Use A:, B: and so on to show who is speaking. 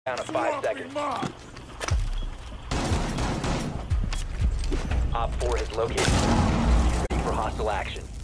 A: Down to 5 seconds. Op 4 has located. Ready for hostile action.